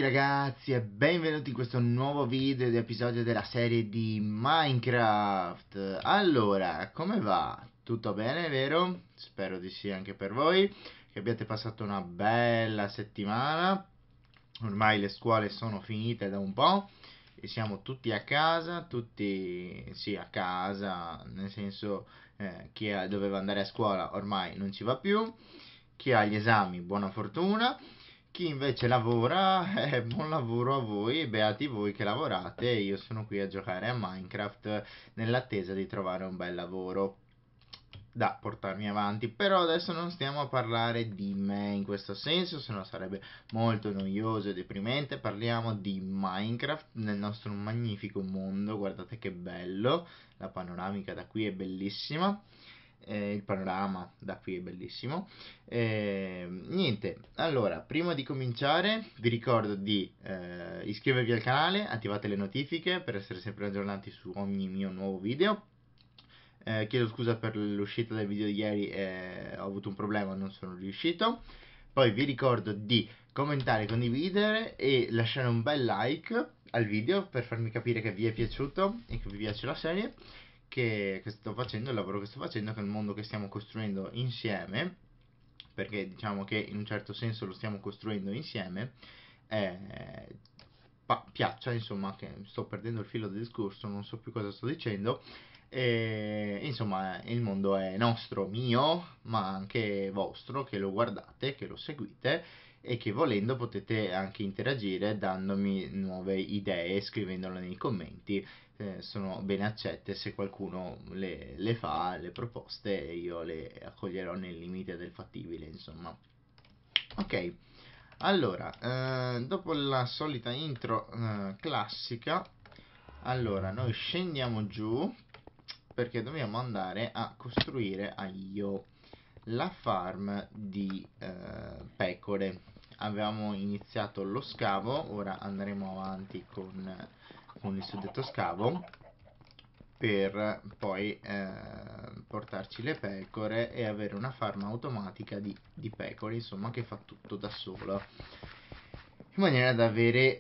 ragazzi e benvenuti in questo nuovo video di episodio della serie di Minecraft. Allora, come va? Tutto bene, vero? Spero di sì anche per voi, che abbiate passato una bella settimana. Ormai le scuole sono finite da un po' e siamo tutti a casa, tutti sì a casa, nel senso doveva andare a scuola ormai non ci va più, chi ha gli esami buona fortuna. Chi invece lavora, buon lavoro a voi, beati voi che lavorate, io sono qui a giocare a Minecraft nell'attesa di trovare un bel lavoro da portarmi avanti. Però adesso non stiamo a parlare di me in questo senso, se no sarebbe molto noioso e deprimente. Parliamo di Minecraft nel nostro magnifico mondo, guardate che bello, la panoramica da qui è bellissima. Il panorama da qui è bellissimo. Niente, allora, prima di cominciare vi ricordo di iscrivervi al canale, attivate le notifiche per essere sempre aggiornati su ogni mio nuovo video. Chiedo scusa per l'uscita del video di ieri, ho avuto un problema, non sono riuscito. Poi vi ricordo di commentare, condividere e lasciare un bel like al video per farmi capire che vi è piaciuto e che vi piace la serie che sto facendo, il lavoro che sto facendo, che è il mondo che stiamo costruendo insieme, perché diciamo che in un certo senso lo stiamo costruendo insieme. Piaccia, insomma, che sto perdendo il filo del discorso, non so più cosa sto dicendo. Insomma, il mondo è nostro, mio, ma anche vostro, che lo guardate, che lo seguite e che volendo potete anche interagire dandomi nuove idee, scrivendole nei commenti. Sono ben accette se qualcuno le fa, le proposte, io le accoglierò nel limite del fattibile, insomma. Ok, allora, dopo la solita intro classica, allora noi scendiamo giù perché dobbiamo andare a costruire la farm di pecore. Avevamo iniziato lo scavo, ora andremo avanti con il suddetto scavo per poi portarci le pecore e avere una farm automatica di pecore, insomma, che fa tutto da sola, in maniera da avere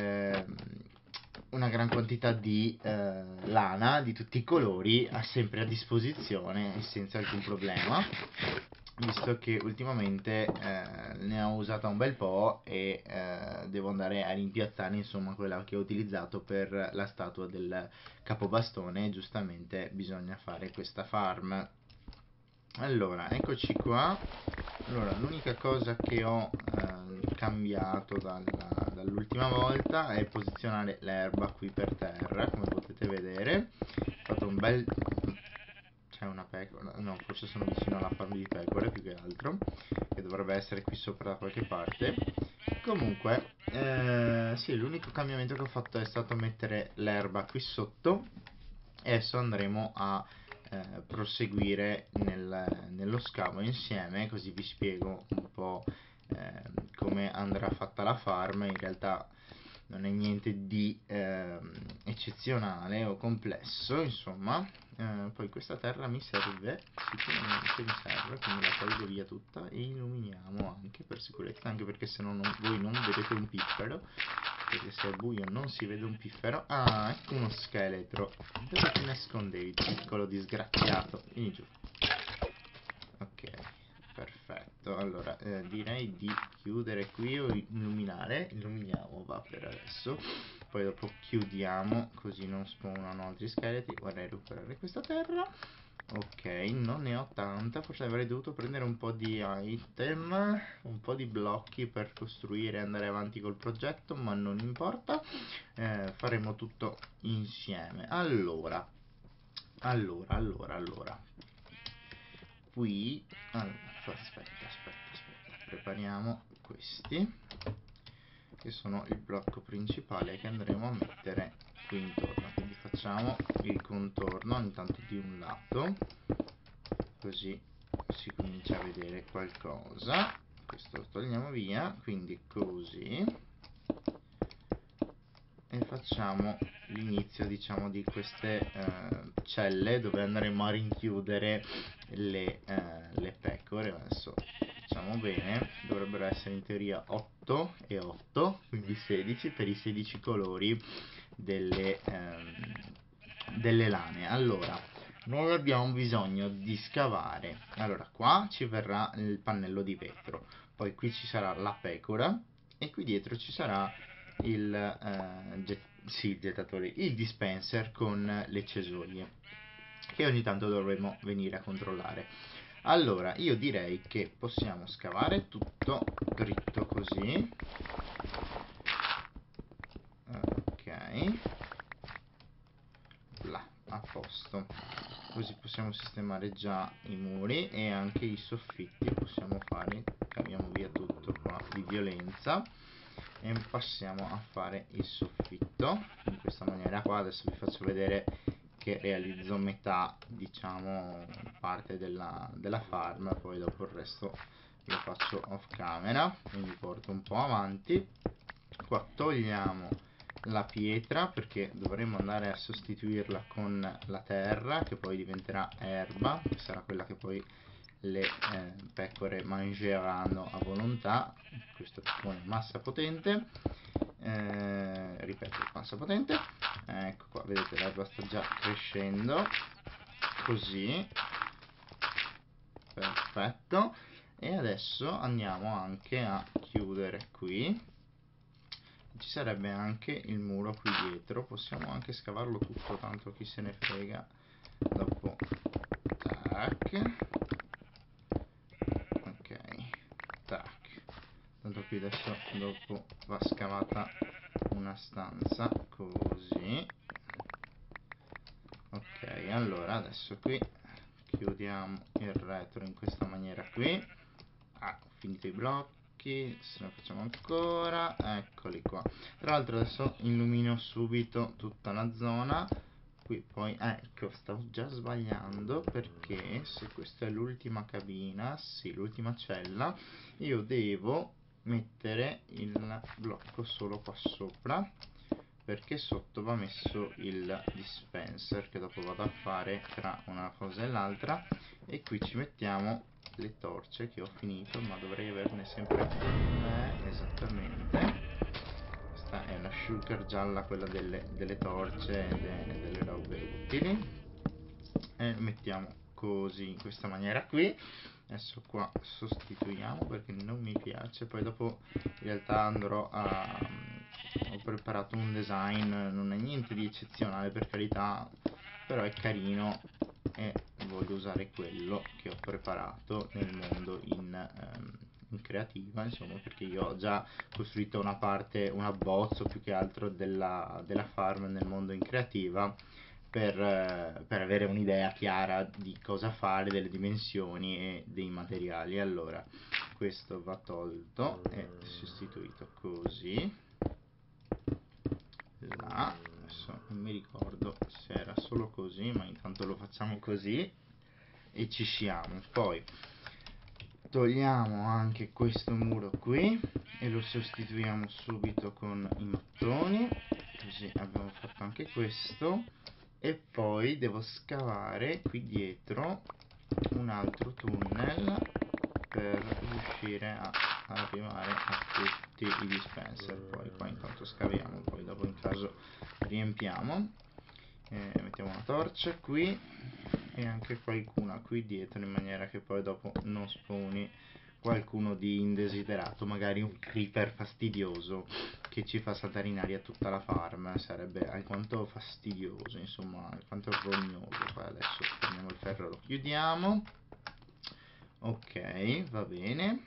una gran quantità di lana di tutti i colori sempre a disposizione e senza alcun problema, visto che ultimamente ne ho usata un bel po' e devo andare a rimpiazzare, insomma, quella che ho utilizzato per la statua del capobastone. Giustamente bisogna fare questa farm. Allora, eccoci qua. Allora, l'unica cosa che ho cambiato dall'ultima volta è posizionare l'erba qui per terra, come potete vedere. Ho fatto un bel... c'è una pecora, no, forse sono vicino alla farm di pecore più che altro, che dovrebbe essere qui sopra da qualche parte. Comunque, sì, l'unico cambiamento che ho fatto è stato mettere l'erba qui sotto e adesso andremo a proseguire nello scavo insieme, così vi spiego un po' come andrà fatta la farm. In realtà non è niente di eccezionale o complesso, insomma. Poi questa terra mi serve, sicuramente mi serve, quindi la tolgo via tutta e illuminiamo anche per sicurezza, anche perché se no voi non vedete un piffero, perché se è buio non si vede un piffero. Ah, ecco uno scheletro. Dove ti nascondevi, piccolo disgraziato? Vieni giù. Ok, perfetto. Allora, direi di chiudere qui o illuminare. Illuminiamo, va per adesso. Poi dopo chiudiamo, così non spawnano altri scheletri. Vorrei recuperare questa terra. Ok, non ne ho tanta, forse avrei dovuto prendere un po' di item, un po' di blocchi per costruire e andare avanti col progetto, ma non importa, faremo tutto insieme. Allora, qui, aspetta, prepariamo questi, che sono il blocco principale che andremo a mettere qui intorno. Quindi facciamo il contorno intanto di un lato, così si comincia a vedere qualcosa. Questo lo togliamo via, quindi così, e facciamo l'inizio, diciamo, di queste celle dove andremo a rinchiudere le pecore. Adesso facciamo bene, dovrebbero essere in teoria 8 e 8, quindi 16 per i 16 colori delle lane. Allora, noi abbiamo bisogno di scavare. Allora, qua ci verrà il pannello di vetro, poi qui ci sarà la pecora e qui dietro ci sarà il gettatore, il dispenser con le cesoie, che ogni tanto dovremo venire a controllare. Allora, io direi che possiamo scavare tutto dritto così. Ok. Là, a posto. Così possiamo sistemare già i muri e anche i soffitti. Possiamo fare, caviamo via tutto qua di violenza e passiamo a fare il soffitto in questa maniera qua. Adesso vi faccio vedere che realizzo metà, diciamo, parte della farm, poi dopo il resto lo faccio off camera, quindi porto un po' avanti. Qua togliamo la pietra perché dovremo andare a sostituirla con la terra, che poi diventerà erba, che sarà quella che poi le pecore mangeranno a volontà. Questo è una massa potente, ripeto, massa potente. Ecco qua, vedete, l'erba sta già crescendo, così, perfetto. E adesso andiamo anche a chiudere qui. Ci sarebbe anche il muro qui dietro, possiamo anche scavarlo tutto, tanto chi se ne frega. Dopo, tac, ok, tac, tanto qui adesso dopo va scavata una stanza così. Ok, allora adesso qui chiudiamo il retro in questa maniera qui. Ho finito i blocchi, se ne facciamo ancora, eccoli qua. Tra l'altro adesso illumino subito tutta la zona. Qui poi, ecco, stavo già sbagliando, perché se questa è l'ultima cabina, sì, l'ultima cella, io devo mettere il blocco solo qua sopra, perché sotto va messo il dispenser che dopo vado a fare tra una cosa e l'altra. E qui ci mettiamo le torce che ho finito, ma dovrei averne sempre con me. Esattamente, questa è una shulker gialla, quella delle torce e delle robe utili, e mettiamo così in questa maniera qui. Adesso qua sostituiamo perché non mi piace, poi dopo in realtà andrò ho preparato un design, non è niente di eccezionale per carità, però è carino e voglio usare quello che ho preparato nel mondo in creativa, insomma, perché io ho già costruito una parte, un abbozzo più che altro della farm nel mondo in creativa, per avere un'idea chiara di cosa fare, delle dimensioni e dei materiali. Allora, questo va tolto e sostituito così. Là, adesso non mi ricordo se era solo così, ma intanto lo facciamo così e ci siamo. Poi togliamo anche questo muro qui e lo sostituiamo subito con i mattoni, così abbiamo fatto anche questo. E poi devo scavare qui dietro un altro tunnel per riuscire a arrivare a tutti i dispenser. Poi qua intanto scaviamo, poi dopo in caso riempiamo. Mettiamo una torcia qui e anche qualcuna qui dietro, in maniera che poi dopo non spawni qualcuno di indesiderato, magari un creeper fastidioso che ci fa saltare in aria tutta la farm. Sarebbe alquanto fastidioso, insomma, alquanto rognoso. Poi adesso prendiamo il ferro e lo chiudiamo. Ok, va bene.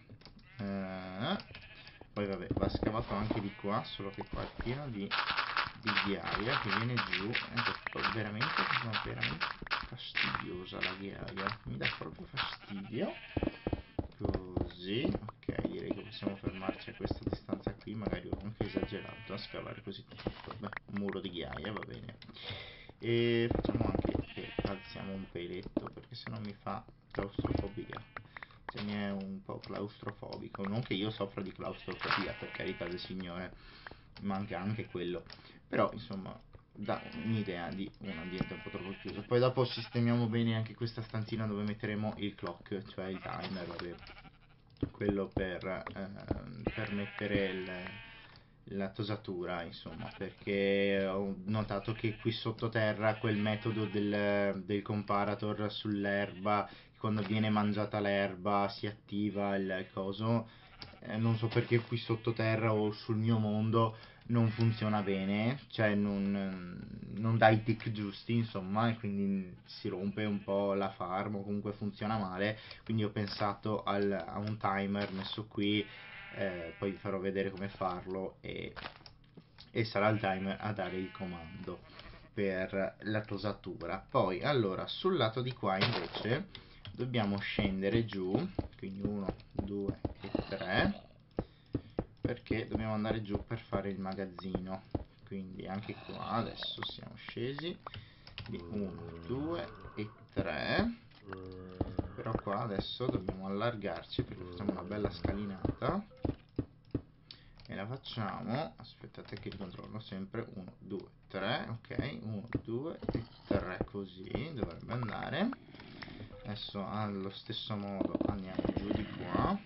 Poi vabbè, va scavato anche di qua, solo che qua è pieno di ghiaia che viene giù. Veramente fastidiosa la ghiaia, mi dà proprio fastidio. Così, ok, direi che possiamo fermarci a questa distanza qui. Magari ho anche esagerato a scavare così tanto. Beh, un muro di ghiaia va bene. E facciamo anche che alziamo un peletto, perché se no mi fa claustrofobia. Se mi è un po' claustrofobico. Non che io soffra di claustrofobia, per carità del Signore, manca anche quello, però insomma dà un'idea di un ambiente un po' troppo chiuso. Poi dopo sistemiamo bene anche questa stanzina dove metteremo il clock, cioè il timer, vabbè. quello per mettere la tosatura, insomma, perché ho notato che qui sottoterra quel metodo del comparator sull'erba, quando viene mangiata l'erba si attiva il coso. Non so perché qui sottoterra o sul mio mondo non funziona bene, cioè non dà i tick giusti, insomma, e quindi si rompe un po' la farm o comunque funziona male. Quindi ho pensato a un timer messo qui, poi vi farò vedere come farlo e sarà il timer a dare il comando per la tosatura. Poi allora sul lato di qua invece dobbiamo scendere giù, quindi 1, 2 e 3, perché dobbiamo andare giù per fare il magazzino. Quindi anche qua adesso siamo scesi di 1, 2 e 3, però qua adesso dobbiamo allargarci perché facciamo una bella scalinata e la facciamo, aspettate che controllo sempre, 1, 2, 3, ok, 1, 2 e 3, così dovrebbe andare. Adesso allo stesso modo andiamo giù di qua,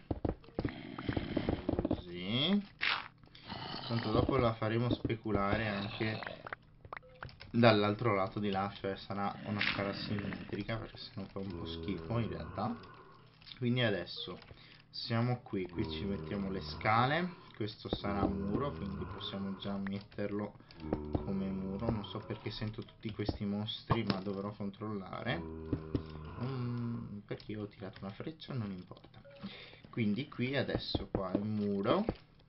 così, tanto dopo la faremo speculare anche dall'altro lato di là, cioè sarà una scala simmetrica perché sennò fa un po' schifo in realtà. Quindi adesso siamo qui ci mettiamo le scale, questo sarà muro, quindi possiamo già metterlo come muro. Non so perché sento tutti questi mostri, ma dovrò controllare. Perché ho tirato una freccia, non importa. Quindi qui adesso qua è un muro,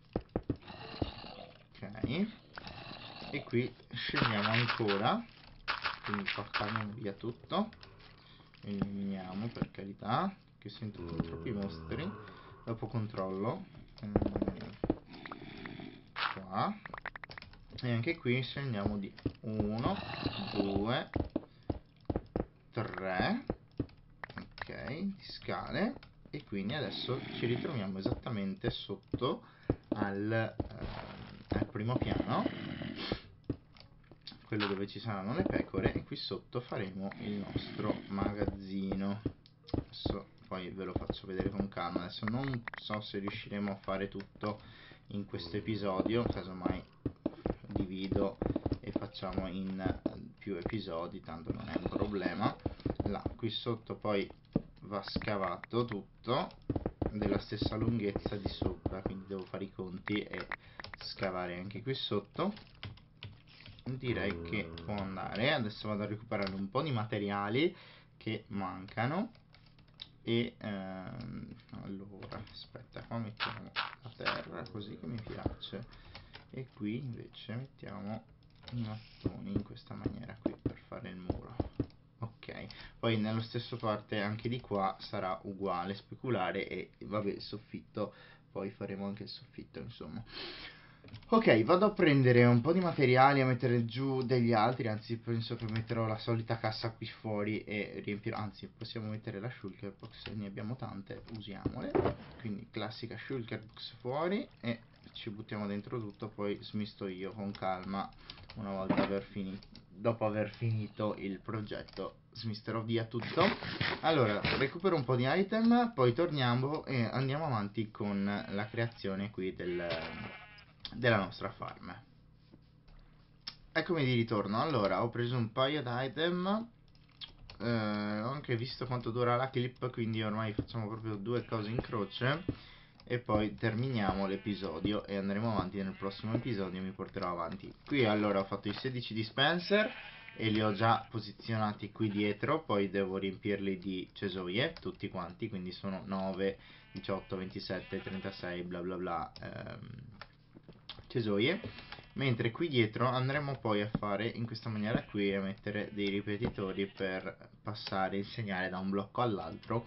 ok, e qui scendiamo ancora, quindi spacchiamo via tutto, eliminiamo per carità, che sento troppi mostri. Dopo controllo qua, e anche qui scendiamo di 1, 2, 3, ok, di scale, e quindi adesso ci ritroviamo esattamente sotto al primo piano, quello dove ci saranno le pecore, e qui sotto faremo il nostro magazzino. Adesso poi ve lo faccio vedere con calma. Adesso non so se riusciremo a fare tutto in questo episodio, casomai divido e facciamo in più episodi, tanto non è un problema. Là, qui sotto poi va scavato tutto della stessa lunghezza di sopra, quindi devo fare i conti e scavare anche qui sotto. Direi che può andare. Adesso vado a recuperare un po' di materiali che mancano e allora aspetta, qua mettiamo la terra così che mi piace, e qui invece mettiamo i mattoni in questa maniera qui per fare il muro. Ok, poi nello stesso parte anche di qua sarà uguale, speculare, e vabbè il soffitto, poi faremo anche il soffitto, insomma. Ok, vado a prendere un po' di materiali, a mettere giù degli altri, anzi penso che metterò la solita cassa qui fuori e riempirò, anzi possiamo mettere la shulker box, ne abbiamo tante, usiamole. Quindi classica shulker box fuori e ci buttiamo dentro tutto, poi smisto io con calma una volta dopo aver finito il progetto smisterò via tutto. Allora recupero un po' di item, poi torniamo e andiamo avanti con la creazione qui della nostra farm. Eccomi di ritorno. Allora ho preso un paio di item, ho anche visto quanto dura la clip, quindi ormai facciamo proprio due cose in croce e poi terminiamo l'episodio e andremo avanti nel prossimo episodio. Mi porterò avanti qui. Allora ho fatto i 16 dispenser e li ho già posizionati qui dietro, poi devo riempirli di cesoie tutti quanti, quindi sono 9, 18, 27, 36 bla bla bla cesoie, mentre qui dietro andremo poi a fare in questa maniera qui, a mettere dei ripetitori per passare il segnale da un blocco all'altro,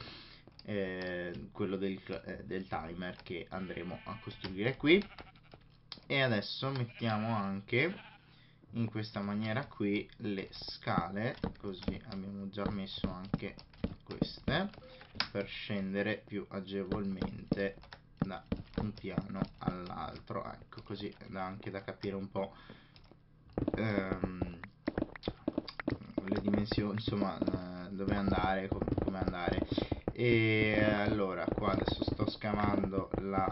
quello del timer che andremo a costruire qui. E adesso mettiamo anche in questa maniera qui le scale, così abbiamo già messo anche queste per scendere più agevolmente da un piano all'altro, ecco, così da anche da capire un po' le dimensioni, insomma, dove andare, come andare. E allora qua adesso sto scavando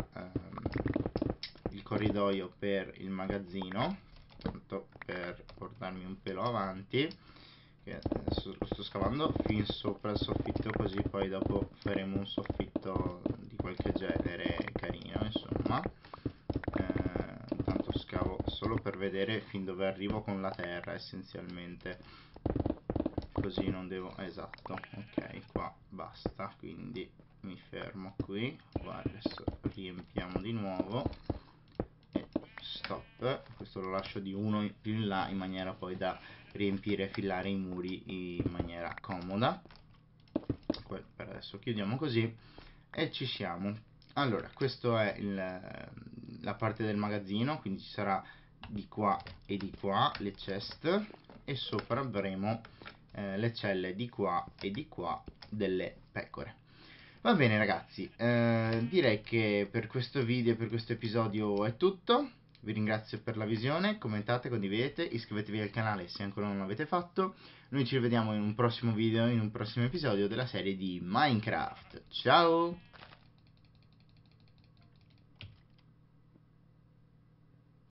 il corridoio per il magazzino, tanto per portarmi un pelo avanti, che adesso lo sto scavando fin sopra il soffitto, così poi dopo faremo un soffitto di qualche genere carino, insomma. Intanto scavo solo per vedere fin dove arrivo con la terra, essenzialmente, così non devo, esatto, ok, qua basta, quindi mi fermo qui. Qua adesso riempiamo di nuovo e stop. Questo lo lascio di uno più in là, in maniera poi da riempire e fillare i muri in maniera comoda. Per adesso chiudiamo così e ci siamo. Allora, questa è la parte del magazzino, quindi ci sarà di qua e di qua le chest, e sopra avremo le celle di qua e di qua delle pecore. Va bene ragazzi, direi che per questo video e per questo episodio è tutto. Vi ringrazio per la visione, commentate, condividete, iscrivetevi al canale se ancora non l'avete fatto. Noi ci rivediamo in un prossimo video, in un prossimo episodio della serie di Minecraft. Ciao!